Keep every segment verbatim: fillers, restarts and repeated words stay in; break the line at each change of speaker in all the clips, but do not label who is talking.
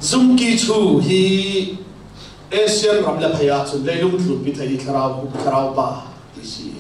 zoom ki chu hi Asian ram la phaya chu leilung thlu pi thai tharau tharau pa ti si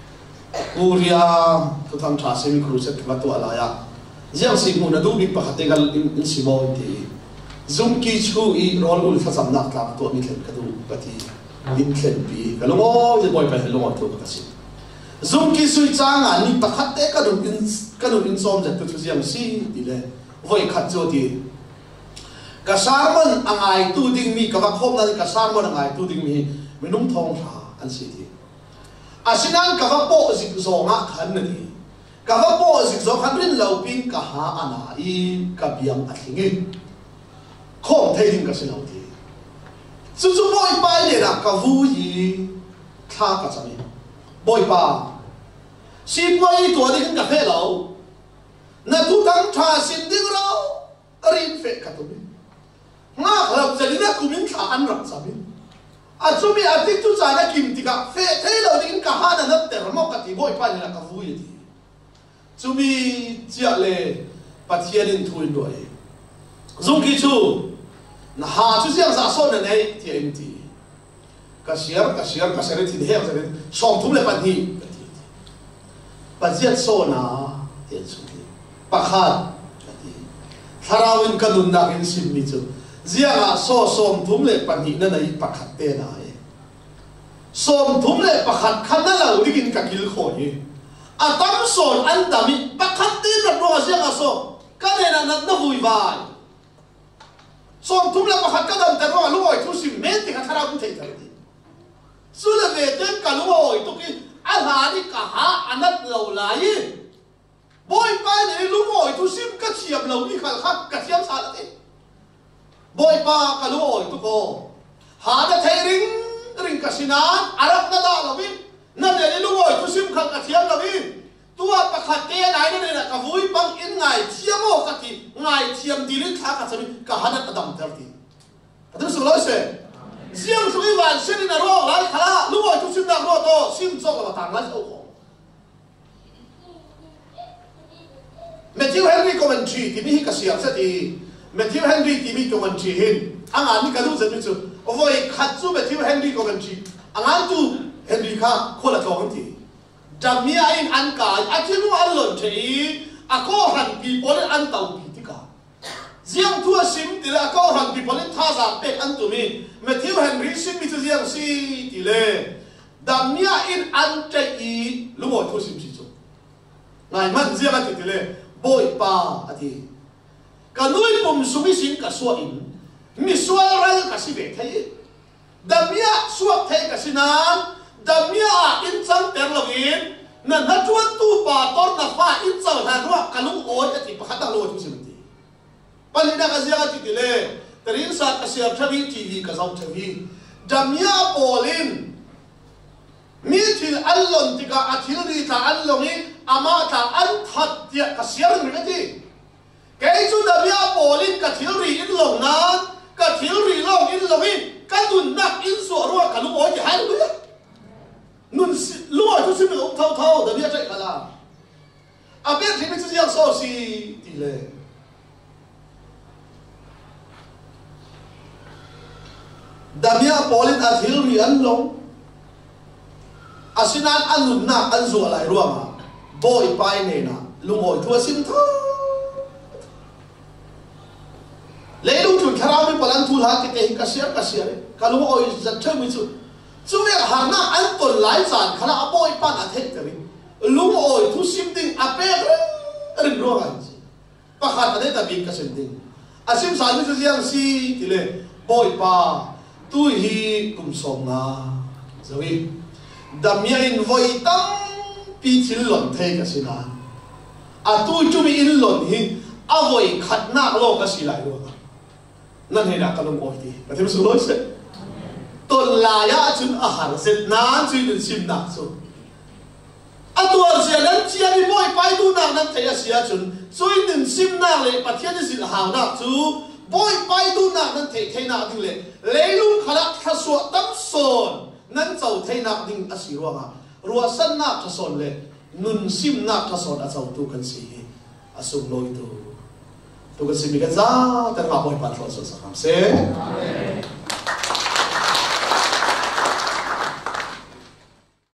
Korea tu tham tha semi cruise ka to alaya jiang si mu na du bi pa khategal in in simo ti zoom ki chu i rol ul tha sam nak tla to mi thlen ka du pati in thlen pi ka lo mo je boy pa lo to ka si zoom ki sui changa ni pa khate ka du in ka du in som ja tu tu jiang si ti le voi khat cho ti ka sarmon angai tu ding mi ka ba khom na ka sarmon angai tu ding mi minum thong tha an si ti asinan ka va po zik zo nga khan na ni ka va po zik zo khan rin lo pin ka ha ana i ka biang a thingi khom thei ding ka sin lo ti su su boy pa le na ka vu yi tha ka chami boy pa si boy to ding ka fe lo na tu tang tha sin ding ro rin fe ka tu nga khap jalina kumin tha an rak chami Azumi artik tu sana kim tiga fe thelo ding ka hana na ter mo ka ti boy pa ni la ka vu yi ti Zumi chia le pathian in thu in doi Zum ki chu na ha chu siang sa so na nei ti em ti ka siar ka siar ka sere ti he sere som thum le pat ni pa jiat so na ti chu ti pa khat ti tharawin ka dun na kin sim mi chu Ziang so som thum le pani na nai pakhat te na e som thum le pakhat khan na lo digin ka kil khoi atam son an dami pakhat te na ro ziang so ka ne na na na hui vai som thum le pakhat ka dam ta ro lu oi thu sim me ti ka thara bu thei thar ti su le ve te ka lu oi to ki a ha ni ka ha anat lo lai boy pa ne lu oi thu sim ka chiam lo ni khal khat ka chiam sa la ti Boy pa kaluoy tu ko hada thai ring ring kasinan arap na da lawin na ne luoy tu sim khang ka thiam lawin tua pakhat te nai ne na ka vui pang in ngai thiamo ka ti ngai thiam dilin tha ka chami ka hada adam tar ti adu su lo se siam su i wan sin na ro lai khala luoy tu sim na ro to sim chok la tang la so ko Matthew Henry commentary ti mi ka siam sa ti Matthew Henry ti mi commentary hin ang ani ka lu sa tu ovoi khatsu Matthew Henry commentary ang antu Henry ka khola thong ti damia in an ka atinu alon thei ako han people an tau pi ti ka ziang tu sim ti la ako han people tha za pe an tu mi Matthew Henry sim mi tu ziang si ti le damia in an thei lu mo tu sim si chu ngai man ziang ti ti le boy pa ati Kanui pum sumi sin ka suwa in mi suwa ral ka si be thai damia suwa thai ka sinan damia in chang ter login na na tuan tu pa tor na fa in chaw na ro kalung oi ati pakhata lo tu sim ti palina ka zia ti le terin sa ka sia thabi ti vi ka zau thabi damia polin mi thil allon ti ka athil ri ta allongin ama ta an that ti ka sia ri ti cái chú đã biết polin cả thiếu rì in lồng nan cả thiếu rì lồng in lồng in cái tuần nặng in sủa rồi cả lúc ấy thì hai đứa nun lúa chú xin được ông thâu thâu đã biết chạy cả là à biết thì biết chú giang so si tỷ lệ đã biết polin cả thiếu rì in lồng à xin ăn ăn nun nặng ăn sủa lại rồi mà boy pai này nè lúc ấy thua xin thôi lấy lúc chúng ta làm palan thu hạt cái cái kasiar kasiar kalau mau oi zat thơm itu chú việc hàng na ăn tuần lái giàn khá là boy pan ăn hết rồi lúc oi thu sim ding ape rin ro kan pakhat ade ta bin ka sim ding asim sal mi siang si tile boy pa tu hi kum som na zawi damia in voi tam pi thil lon thei ka sina a tu chu mi in lon hi a voi khat na lo ka si lai ro nan he na ka long oi ti ka them su lo se ton la ya chun a har set nan chui din sim na so a tuar sia nan chia mi boy pai tu na nan thei a sia chun chui din sim na le pathian ni sin hau na chu boy pai tu na nan thei thei na ding le le lung khala kha so tam son nan chau thei na ding a si ro ma ruwa san na kha son le nun sim na kha son a chau tu kan si a sum loi tu tu kan si mi kan za tan ma boy pan thlo so sa ham se